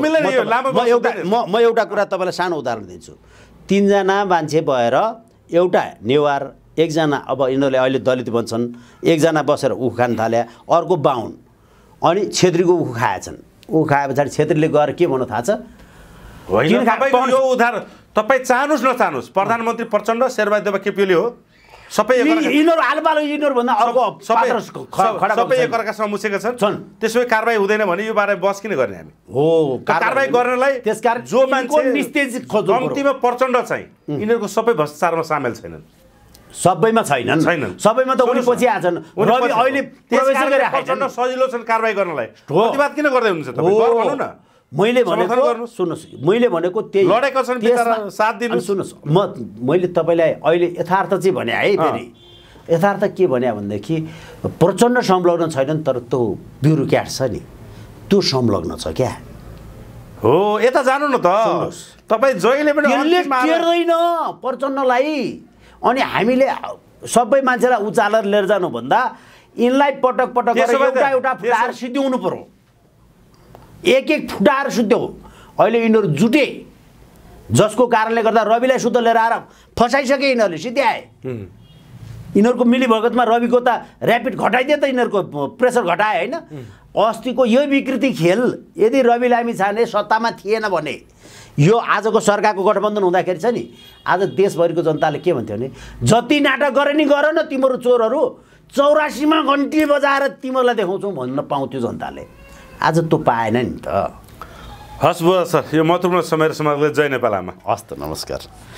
म एउटा कुरा तपाईँलाई सानो उदाहरण दिन्छु। 3 जना मान्छे भएर एउटा नेवार, 1 जना अब यिनीहरूले अहिले दलित भन्छन्, 1 जना बसेर उखु खान थाले, अर्को बाहुन, अनि छेत्रीको उखु खाएछन्। उखु खाए पछाडि छेत्रीले गएर के भन्नु थाहा छ? यो उदाहरण तपाईँ चाहनुहोस् नचाहनुहोस्, प्रधानमन्त्री प्रचण्ड, शेरबहादुर देउवा केपीओली हो। सबै यिनीहरू आलपालो यिनीहरूभन्दा अर्को सबै एकअर्कासँग मुसेका छन्। त्यसो भए कारबाही हुँदैन भने यो बारे बस किन गर्ने हामी? हो, कारबाही गर्नलाई त्यसकारण जो मान्छे कम्तीमा प्रचण्ड चाहिँ यिनीहरूको सबै भ्रष्टाचारमा सामेल छैनन्। सबैमा छैनन्। सबैमा त उनी पछि आछन्। रवि अहिले प्रवेश गरेर प्रचण्ड सजिलो छन् कारबाही गर्नलाई। प्रतिवाद किन गर्दै हुनुहुन्छ तपाईँ? गर्नु न। मैले भनेको सुन्नुहोस्, मैले भनेको त्यही लडेको छन् बिचारा, साथ दिनु। सुन्नुहोस्, मैले तपाईँलाई अहिले यथार्थ चाहिँ भने है। फेरि यथार्थ के भने भनेदेखि प्रचण्ड संलग्न छैनन्, तर त्यो ब्युरोक्र्याट छ नि त्यो संलग्न छ क्या। हो, यता जानु न त। तपाईँ जहिले पनि टेर्दैन प्रचण्डलाई। अनि हामीले सबै मान्छेलाई उचालेर लिएर जानुभन्दा यिनलाई पटक पटक एउटा फुटाएर सिद्ध्याउनु पर्यो। एक फुटाएर सुत्यो। अहिले यिनीहरू जुटे, जसको कारणले गर्दा रविलाई सुत्तो लिएर आएर फसाइसके यिनीहरूले, सिध्याए। यिनीहरूको मिलीभगतमा रविको त ऱ्यापिड घटाइदियो त यिनीहरूको प्रेसर घटाए होइन अस्तिको यो विकृति खेल यदि रवि लामिछाने सत्तामा थिएन भने यो आजको सरकारको गठबन्धन हुँदाखेरि छ नि आज देशभरिको जनताले के भन्थ्यो भने जति नाटक गरे नि गर न तिम्रो चोरहरू 84मा घन्टी बजाएर तिमीहरूलाई देखाउँछौँ भन्न पाउँथ्यो जनताले आज त्यो पाएन नि त हस् बुवा सर यो महत्त्वपूर्ण समय र समाजले जय नेपाल आमा हस् त नमस्कार